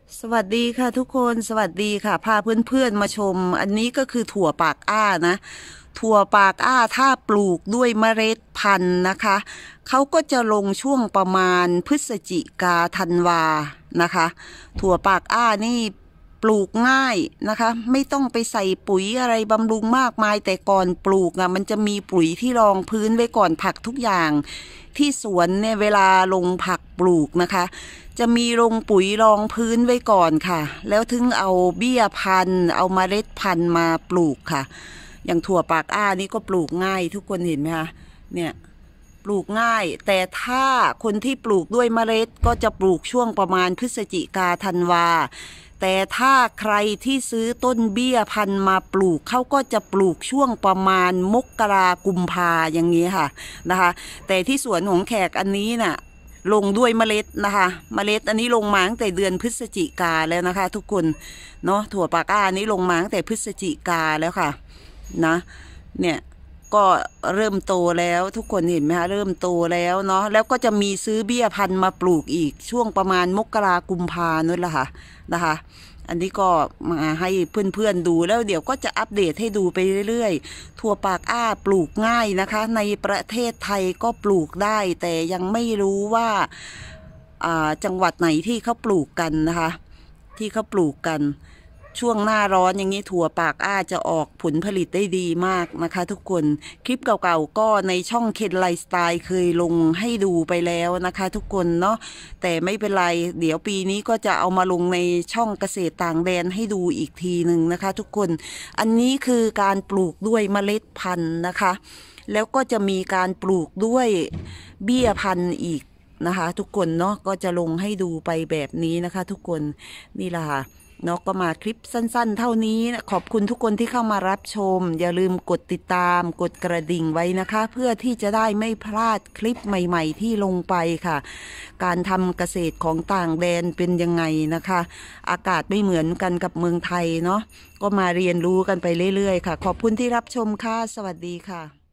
สวัสดีค่ะทุกคนสวัสดีค่ะพาเพื่อนๆมาชมอันนี้ก็คือถั่วปากอ้านะถั่วปากอ้าถ้าปลูกด้วยเมล็ดพันธุ์นะคะเขาก็จะลงช่วงประมาณพฤศจิกาธันวานะคะถั่วปากอ้านี่ปลูกง่ายนะคะไม่ต้องไปใส่ปุ๋ยอะไรบำรุงมากมายแต่ก่อนปลูกมันจะมีปุ๋ยที่รองพื้นไว้ก่อนผักทุกอย่างที่สวนเนี่ยเวลาลงผักปลูกนะคะจะมีลงปุ๋ยรองพื้นไว้ก่อนค่ะแล้วถึงเอาเบี้ยพันธุ์เอาเมล็ดพันธุ์มาปลูกค่ะอย่างถั่วปากอ้านี่ก็ปลูกง่ายทุกคนเห็นไหมคะเนี่ยปลูกง่ายแต่ถ้าคนที่ปลูกด้วยเมล็ดก็จะปลูกช่วงประมาณพฤศจิกาธันวาแต่ถ้าใครที่ซื้อต้นเบี้ยพันธุ์มาปลูกเขาก็จะปลูกช่วงประมาณมกรากุมภาอย่างนี้ค่ะนะคะแต่ที่สวนของแขกอันนี้น่ะลงด้วยเมล็ดนะคะเมล็ดอันนี้ลงมาตั้งแต่เดือนพฤศจิกาแล้วนะคะทุกคนเนาะถั่วปากอ้านี้ลงมาตั้งแต่พฤศจิกาแล้วค่ะนะเนี่ยก็เริ่มโตแล้วทุกคนเห็นไหมคะเริ่มโตแล้วเนาะแล้วก็จะมีซื้อเบี้ยพันธุ์มาปลูกอีกช่วงประมาณมกรากุมภานั่นแหละค่ะนะคะอันนี้ก็มาให้เพื่อนๆดูแล้วเดี๋ยวก็จะอัปเดตให้ดูไปเรื่อยๆถั่วปากอ้าปลูกง่ายนะคะในประเทศไทยก็ปลูกได้แต่ยังไม่รู้ว่าจังหวัดไหนที่เขาปลูกกันนะคะที่เขาปลูกกันช่วงหน้าร้อนอย่างนี้ถั่วปากอ้าจะออกผลผลิตได้ดีมากนะคะทุกคนคลิปเก่าๆก็ในช่องเคนไลฟ์สไตล์เคยลงให้ดูไปแล้วนะคะทุกคนเนาะแต่ไม่เป็นไรเดี๋ยวปีนี้ก็จะเอามาลงในช่องเกษตรต่างแดนให้ดูอีกทีหนึ่งนะคะทุกคนอันนี้คือการปลูกด้วยเมล็ดพันธุ์นะคะแล้วก็จะมีการปลูกด้วยเบี้ยพันธุ์อีกนะคะทุกคนเนาะก็จะลงให้ดูไปแบบนี้นะคะทุกคนนี่ล่ะเนาะก็มาคลิปสั้นๆเท่านี้ขอบคุณทุกคนที่เข้ามารับชมอย่าลืมกดติดตามกดกระดิ่งไว้นะคะเพื่อที่จะได้ไม่พลาดคลิปใหม่ๆที่ลงไปค่ะการทำเกษตรของต่างแดนเป็นยังไงนะคะอากาศไม่เหมือนกันกับเมืองไทยเนาะก็มาเรียนรู้กันไปเรื่อยๆค่ะขอบคุณที่รับชมค่ะสวัสดีค่ะ